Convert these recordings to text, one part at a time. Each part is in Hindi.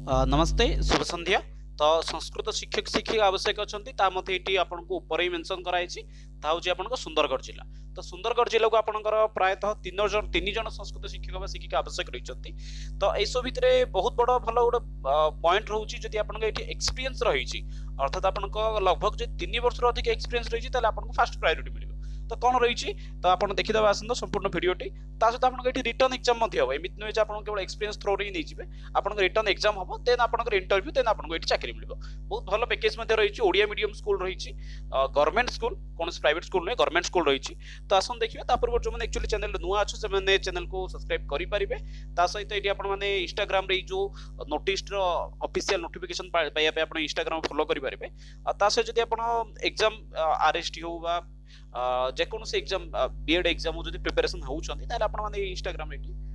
नमस्ते शुभ संध्या। तो संस्कृत शिक्षक शिक्षिका आवश्यक अच्छा ये आपको ऊपर ही मेंशन कराई आपन सुंदरगढ़ जिला। तो सुंदरगढ़ जिला को आपंकर प्रायतः तीन जन संस्कृत शिक्षक शिक्षिका आवश्यक रही। तो यह भितर बहुत बड़ भल गोटे पॉइंट रोचे जदि आप एक्सपीरियंस रही अर्थात आप लगभग जो 3 वर्ष अधिक एक्सपीरियंस रही आपको फास्ट प्रायोरिटी मिले। तो कौन रही तो आप देखीदे आसत संपूर्ण भिडटी सहित आपको ये रिटर्न एग्जाम हम एमती नुहे आप केवल एक्सपीरियंस थ्रो ही नहीं जाए आप रिटर्न एग्जाम हम देन आप इंटरव्यू देन आपको ये चाकरी मिले। बहुत भल पैकेज रही ओडिया मीडियम स्कूल रही गवर्नमेंट स्कूल कौन प्राइवेट स्कूल नुहे गवर्नमेंट स्कूल रही। तो आसन देखिए पूर्व जो मैंने एक्चुअली चैनल नुआ अच्छे से चैनल को सब्सक्राइब करेंगे सहित ये आपने इंस्टाग्राम रे जो नोटिस ऑफिशियल नोटिफिकेशन पाइबा आप इंस्टाग्राम फॉलो करेंगे। सहित जब आप एग्जाम आरएसटी हो जेकोसी एग्जाम बीएड एग्जाम जो प्रिपरेशन होती इंस्टाग्राम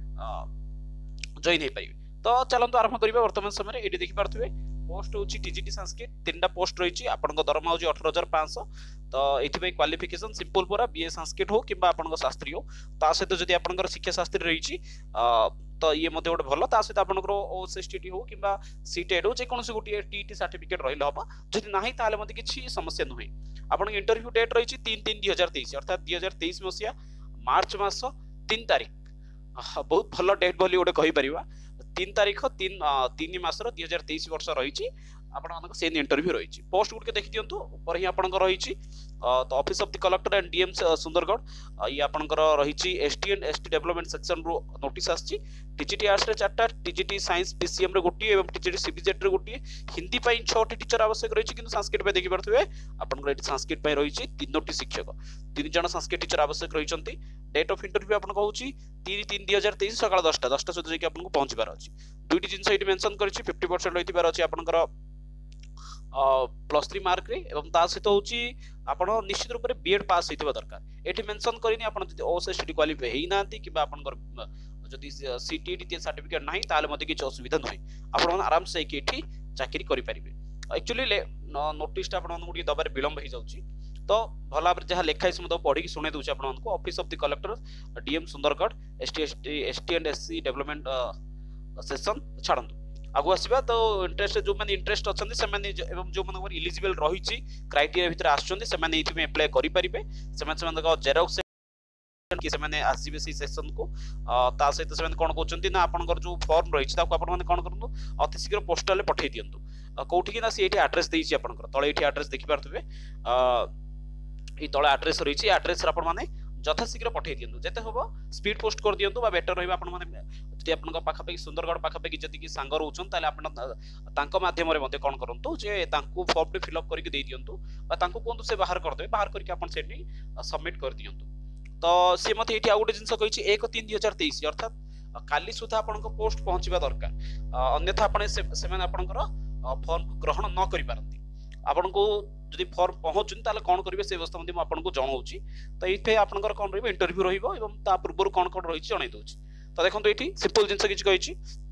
जॉइन हो पारे। तो चलते आरंभ करेंगे। वर्तमान समय ये देखिपे पोस्ट हूँ टीजीटी संस्कृत 3टा पोस्ट रही दरमा हूँ 18,500। तो ये क्वालिफिकेशन सिंपल पूरा बीए संस्कृत हो कि शास्त्री हो सहित जब आप शिक्षा शास्त्री रही तो ये गोटे भल सहित आप ओएसएसटी हो कि सीटेड हो जेकोसी गोटे टीटी सर्टिफिकेट रही हम जब ना किसी समस्या नुहे। आप इंटरव्यू डेट रही 3/3/2023 अर्थात 2023 मसीहा मार्च मास 3 तारिख। बहुत भल डेट बोली गोटे कहीपर 3 तारिख 3 मास 2023 वर्ष रही आप सेन इंटरव्यू रही। पोस्ट गुड़े देखी दिंतु ऊपर ही आप रही तो office of the collector and DM Sundargarh ये आपंकर रही ST and ST development section रू नोटिस आसी। टीजीटी आर्ट्स रे 4टा टीजीटी साइंस पीसीएम रे गोटी एवं टीजीटी सीबीजेड रे गोटी हिंदी पई 6टी टीचर आवश्यक रही किंतु संस्कृत पे देखि परथुवे आपनकर एटी संस्कृत पई रही 3टी शिक्षक 3 जन संस्कृत टीचर आवश्यक रही। डेट ऑफ इंटरव्यू आपन कहूची 3/3/2023 सकाळ 10टा सहित जे आपन पहुंचबार अछि। दुईटी जिंस एटी मेंशन करछि 50% रहितबार अछि आपनकर +3 मार्क रे एवं ता सहित होची आपण निश्चित रूप से बीएड पास होइथिबा दरकार। एठी मेंशन करिनि आपण जदि ओएसएसटी क्वालिफाई हेइ नांती कि आपनकर जदि सीटीटी सर्टिफिकेट नाही ताले मध्ये किछ असुविधा नहै आपण आराम से एठी चाकरी करि परिबे। एक्चुअली नोटिस आपण गुडी दबारे विलंब हो जाउची। तो भल भाव जहाँ लिखाई से पढ़ी शुणे दूसरे आपको office of the collector DM Sundargarh ST and SC development session छाड़ू आगु आसवा। तो इंटरेस्ट जो मैंने इंटरेस्ट अच्छा जो मन इलिजिबल रही क्राइटेरिया भितर आसमें एप्लाय करेंगे जेरॉक्स कि आसवे से सेशन को सहित से कौन कहते ना आपंकर जो फॉर्म रही कौन करूँ अति शीघ्र पोस्टाल पठे दिंतु कौटी ना सी एड्रेस देती आपंकर तले ये एड्रेस देखिपे ये तले एड्रेस रही एड्रेस यथाशीघ्र पठे दिंतु जिते हम स्पीड पोस्ट कर दिंतु बेटर रही आप पाखापाखि सुंदरगढ़ पाखापाखि जी सांग रोचन मध्यम कौन करूँ जे फॉर्म टी फिलअप करके दे दिंतु कहतु से बाहर करदे बाहर करके सबमिट कर दिंतु। तो सी मत ये आउ गोटे जिन कही 1/3/2023 अर्थात काली सुधा आपण पोस्ट पहुंचवा दरकार अन्यथा आपंकर फॉर्म को ग्रहण न करि पारंती। आपन को जदि फॉर्म पहुंचुन ताले कौन करेंगे से व्यवस्था मु आपको जनाऊँगी। तो ये आपंकर कौन रही इंटरव्यू रही कौन कौन रही जन दूसरी। तो देखो ये सिंपल जिन कही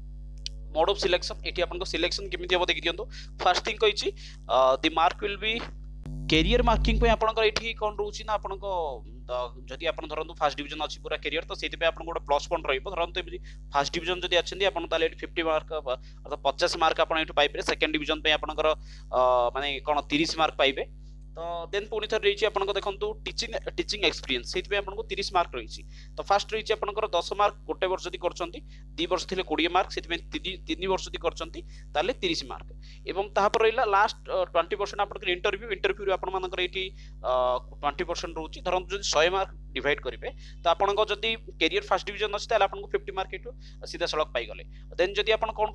मोड ऑफ सिलेक्शन ये आपको सिलेक्शन केमी हम देखी दिंतु। फास्ट थिंग कही the mark will be career marking पे आपनकर एठी कौन रोची ना आपनको जदि आपन धरंतु फर्स्ट डिवीजन अछि पूरा कैरियर तो सेति पे आपन गोटे प्लस पॉइंट रहइबो। धरंतु फर्स्ट डिवीजन जदि अछंदी आपन ताले 50 मार्क अर्थात 50 मार्क आपन एठु पाइबे। सेकंड डिवीजन पे आपनकर माने कोन 30 मार्क पाइबे। तो देन पुणी थर रही आपको देखो टीचिंग एक्सपीरियंस से आपको 30 मार्क रही। तो फास्ट रही आपंकर 10 मार्क गोटे वर्ष जब कर 2 वर्ष थे 20 मार्क से 3 वर्ष जब कर 30 मार्क एवं तापर रहा लास्ट 20% आप इंटरव्यू आपर ये 20% रोचे। धरत 100 मार्क डिवाइड करेंगे तो आपको जदि कैरियर फास्ट डिवीजन अच्छे आपको 50 मार्क ये सीधा सड़क पाईगले। देन जदि आप कौन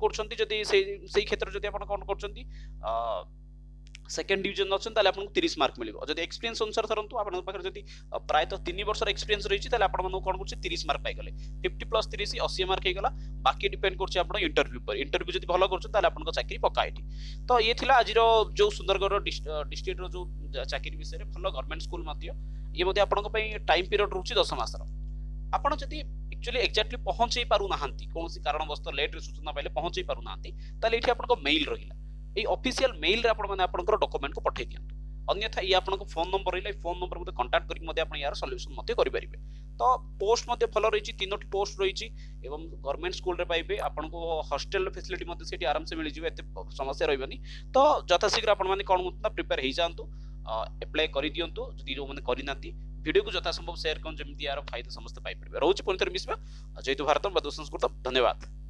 कर क्षेत्र जब आप कौन कर सेकेंड डिवीजन अच्छा आपको 30 मार्क मिले। जब एक्सपीरियंस अनुसार धरतु आप प्रायतः 3 वर्ष एक्सपीरियंस रही कौन कर 30 मार्क पाईगले 50 + 30 80 मार्क होगा। बाकी डिपेंड कर इंटरव्यू पर इंटरव्यू जब भल कर चाकरी पक्का ये। तो ये थी आज जो सुंदरगढ़ डिस्ट्रिक्ट जो चाकरी विषय भल गवर्नमेंट स्कूल ये आप टाइम पीरियड रोचे 10 मास। आपड़ जब एक्चुअली एक्जाक्टली पहुंचे पारना कौन कारणवश लेट सूचना पाइले पहुंचे पारना ये आपको मेल रहा ये ऑफिशियल मेल रे आपनकर डॉक्यूमेंट को पठे दियंतु। अन्यथा ये आपनको फोन नंबर रही फोन नंबर मते कांटेक्ट करके यार सॉल्यूशन मते करि परिबे। तो पोस्ट मध्य भल रही 3टी पोस्ट रही एवं गवर्नमेंट स्कूल रे पाइबे आपनको हॉस्टल फैसिलिटी मध्य सेठी आराम से मिल जिवे एते समस्या रहबनी तो यथाशीघ्र आपण माने कोन होता प्रिपेयर हो जांतु अप्लाई करि दियंतु जदि जो माने करि नाती वीडियो को यथा संभव शेयर करन जेमति यार फायदा समस्त पाइ परबे रहउची पुनः मिसबा जयतु भारत बद संस्कृत धन्यवाद।